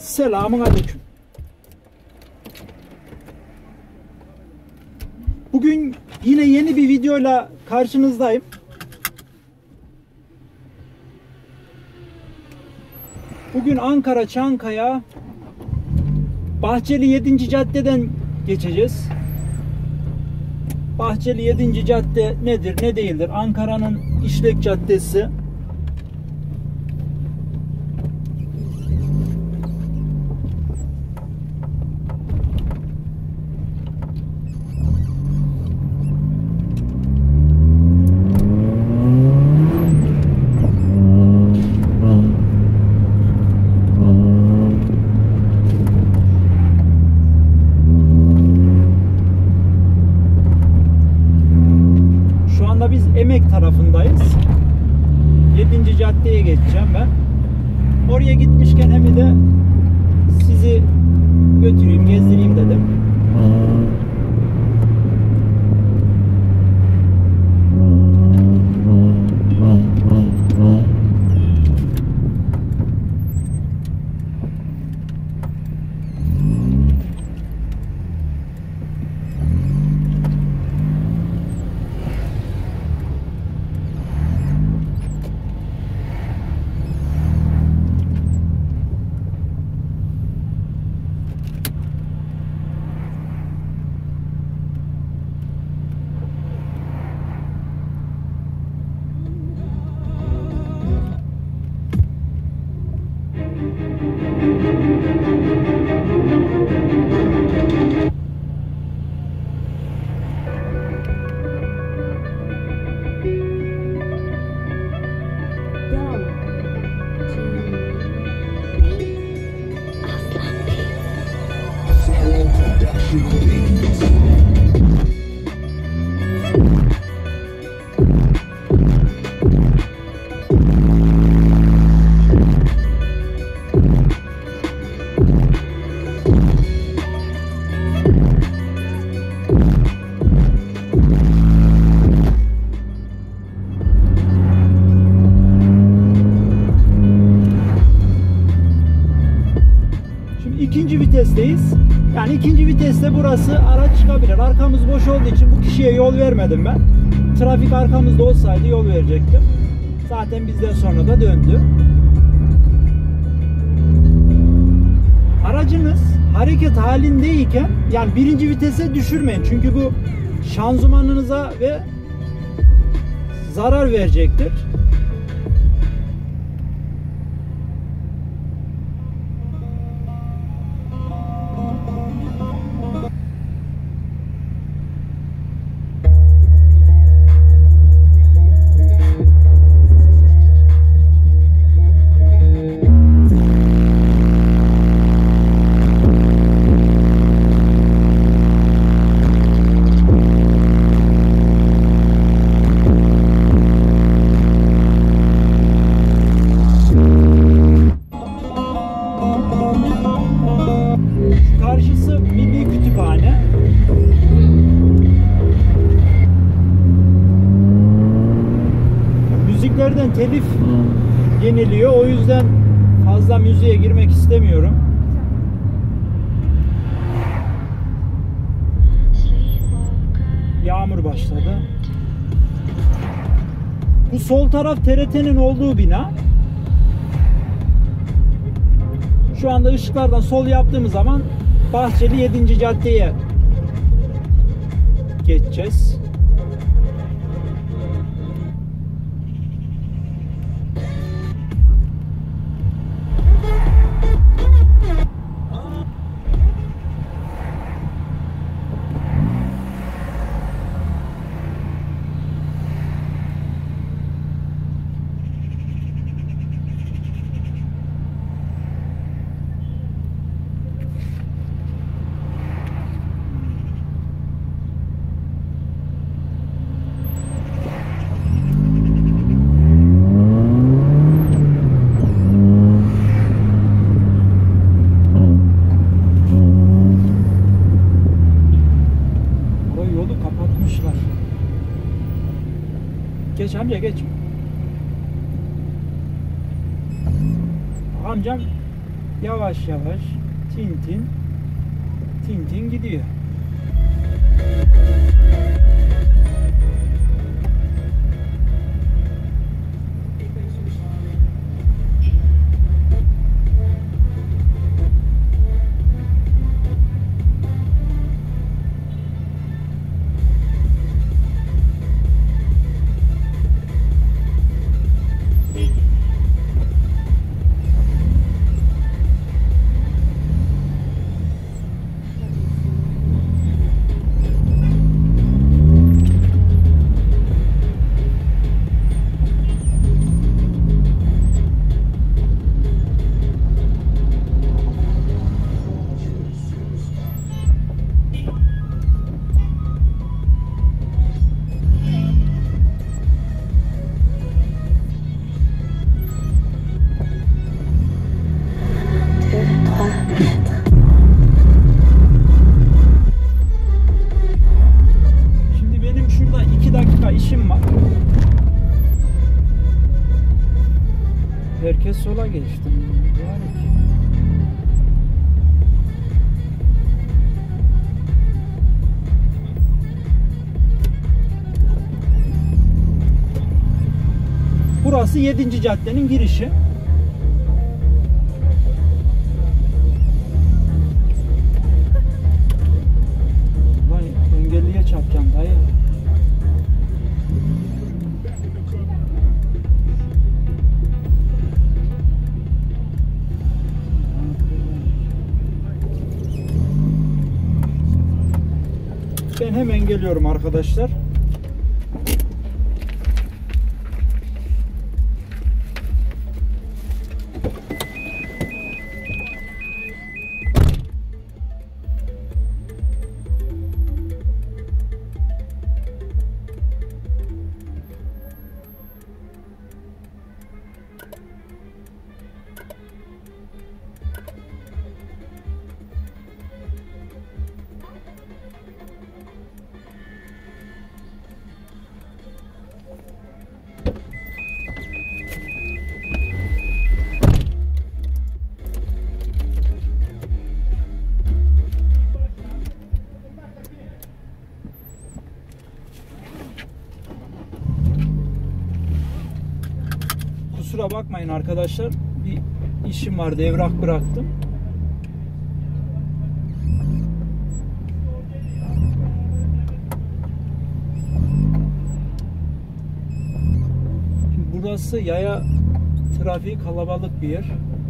Selamun aleyküm. Bugün yine yeni bir videoyla karşınızdayım. Bugün Ankara Çankaya Bahçeli 7. Cadde'den geçeceğiz. Bahçeli 7. Cadde nedir, ne değildir? Ankara'nın işlek caddesi. Biz Emek tarafındayız. 7. caddeye geçeceğim ben. Oraya gitmişken hem de sizi götüreyim, gezdireyim dedim. İkinci vitesteyiz. Yani ikinci viteste burası araç çıkabilir. Arkamız boş olduğu için bu kişiye yol vermedim ben. Trafik arkamızda olsaydı yol verecektim. Zaten bizden sonra da döndü. Aracınız hareket halindeyken yani birinci vitese düşürmeyin. Çünkü bu şanzımanınıza ve zarar verecektir. Karşısı Milli Kütüphane. Müziklerden telif yeniliyor. O yüzden fazla müziğe girmek istemiyorum. Yağmur başladı. Bu sol taraf TRT'nin olduğu bina. Şu anda ışıklardan sol yaptığımız zaman Bahçeli 7. Cadde'ye geçeceğiz. Geç amca geç. Amcam yavaş yavaş tintin tintin gidiyor. Herkes sola geçti. Burası 7. caddenin girişi. Lan engelliye çarpacağım dayı. Ben hemen geliyorum arkadaşlar. Kusura bakmayın arkadaşlar. Bir işim vardı, evrak bıraktım. Burası yaya trafiği kalabalık bir yer.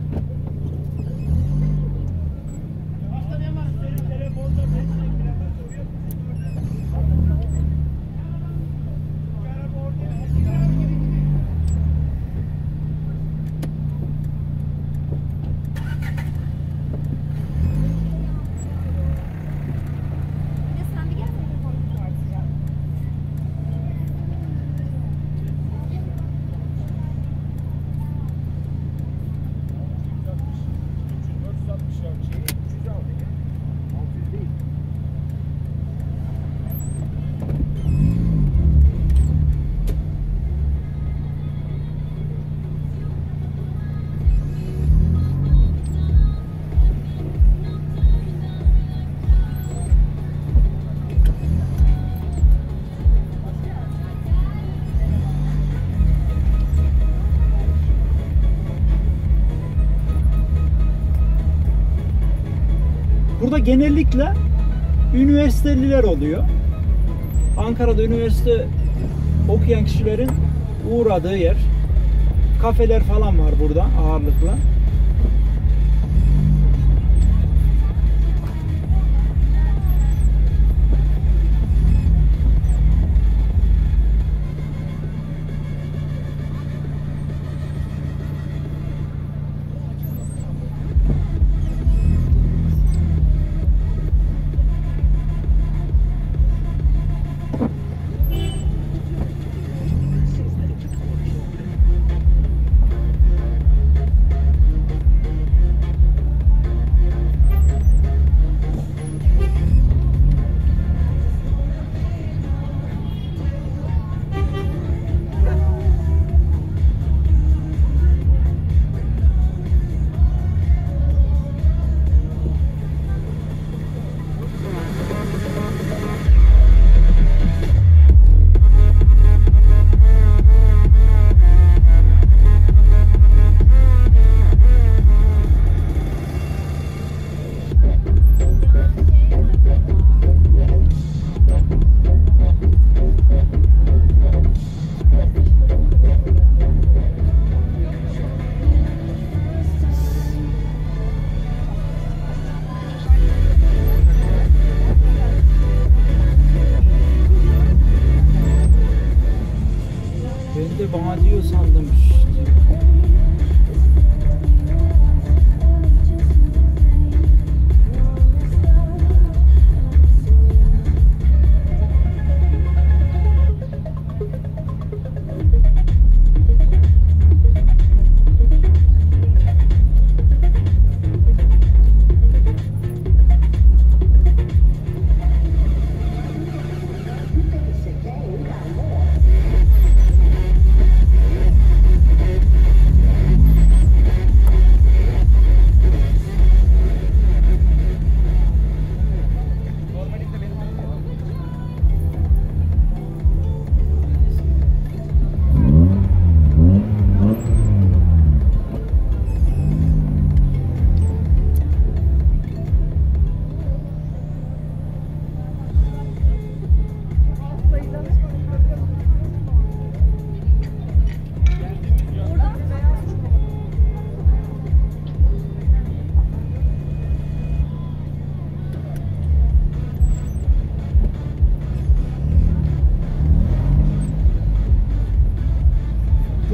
Burada genellikle üniversiteliler oluyor. Ankara'da üniversite okuyan kişilerin uğradığı yer. Kafeler falan var burada ağırlıkla.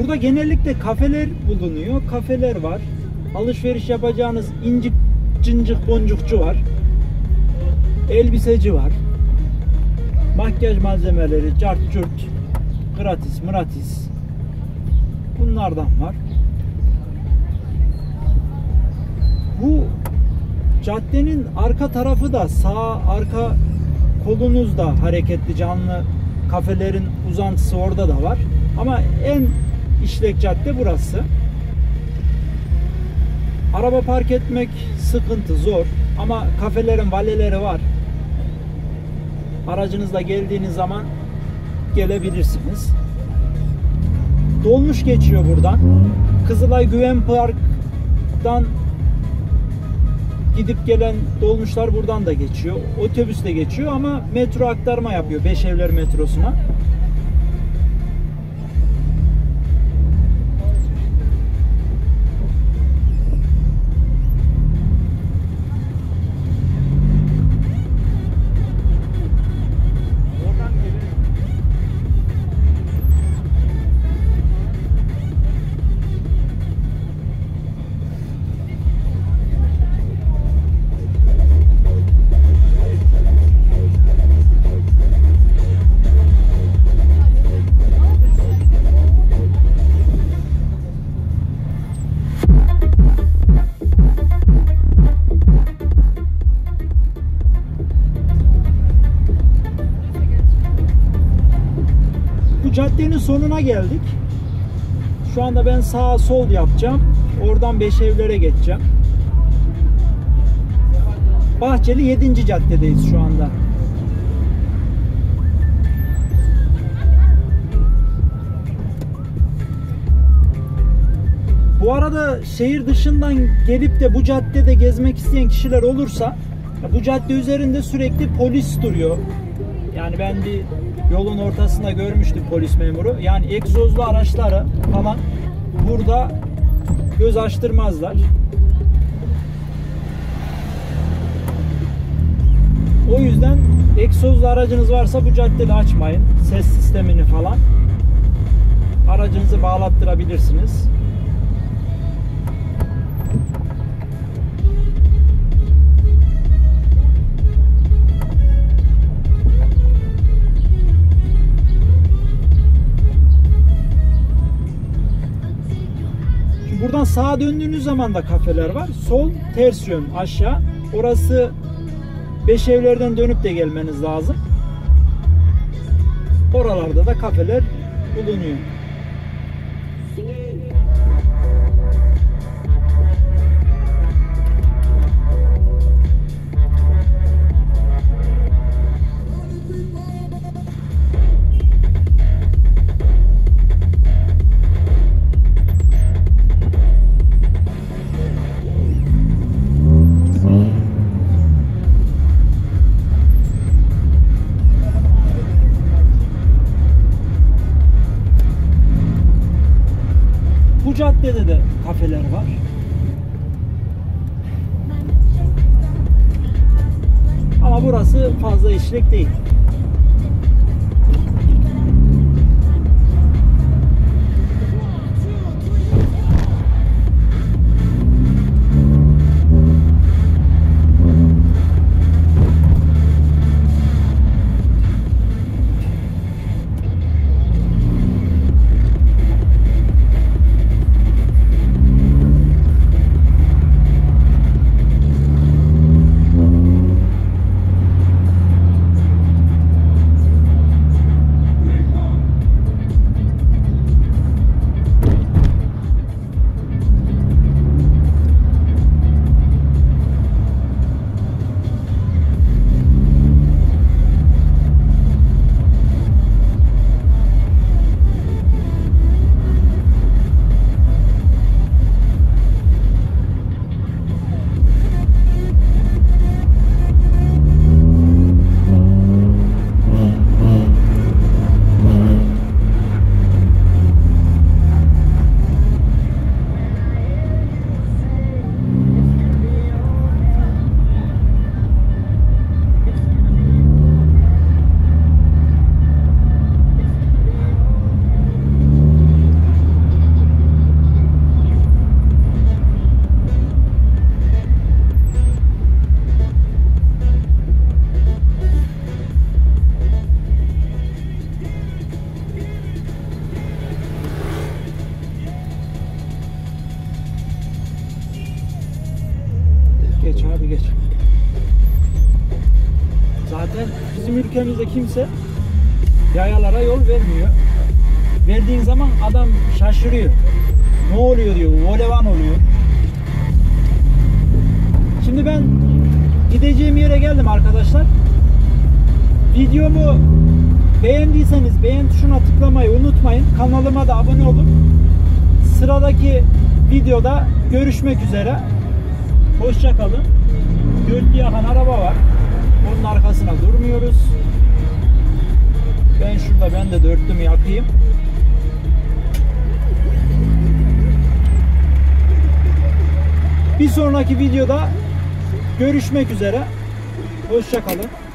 Burada genellikle kafeler bulunuyor. Kafeler var. Alışveriş yapacağınız incik cincik boncukçu var. Elbiseci var. Makyaj malzemeleri, cart curt, gratis, mıratis. Bunlardan var. Bu caddenin arka tarafı da sağ arka kolunuzda hareketli canlı kafelerin uzantısı orada da var. Ama en işlek cadde burası. Araba park etmek sıkıntı, zor. Ama kafelerin valeleri var. Aracınızla geldiğiniz zaman gelebilirsiniz. Dolmuş geçiyor buradan. Kızılay Güven Park'tan gidip gelen dolmuşlar buradan da geçiyor. Otobüs de geçiyor ama metro aktarma yapıyor Beşevler metrosuna. Caddenin sonuna geldik. Şu anda ben sağa sol yapacağım. Oradan Beşevlere geçeceğim. Bahçeli 7. caddedeyiz şu anda. Bu arada şehir dışından gelip de bu caddede gezmek isteyen kişiler olursa, bu cadde üzerinde sürekli polis duruyor. Yani ben bir yolun ortasında görmüştüm polis memuru. Yani egzozlu araçları falan burada göz açtırmazlar. O yüzden egzozlu aracınız varsa bu caddede açmayın. Ses sistemini falan. Aracınızı bağlattırabilirsiniz. Buradan sağa döndüğünüz zaman da kafeler var. Sol ters yön aşağı. Orası Beşevler'den dönüp de gelmeniz lazım. Oralarda da kafeler bulunuyor. Bu caddede de kafeler var. Ama burası fazla işlek değil. zaten bizim ülkemizde kimse yayalara yol vermiyor. Verdiğin zaman adam şaşırıyor. Ne oluyor diyor, volevan oluyor. Şimdi ben gideceğim yere geldim arkadaşlar. Videomu beğendiyseniz beğen tuşuna tıklamayı unutmayın. Kanalıma da abone olun. Sıradaki videoda görüşmek üzere. Hoşça kalın. Dörtlü yakan araba var. Onun arkasına durmuyoruz. Ben de dörtlümü yakayım. Bir sonraki videoda görüşmek üzere. Hoşça kalın.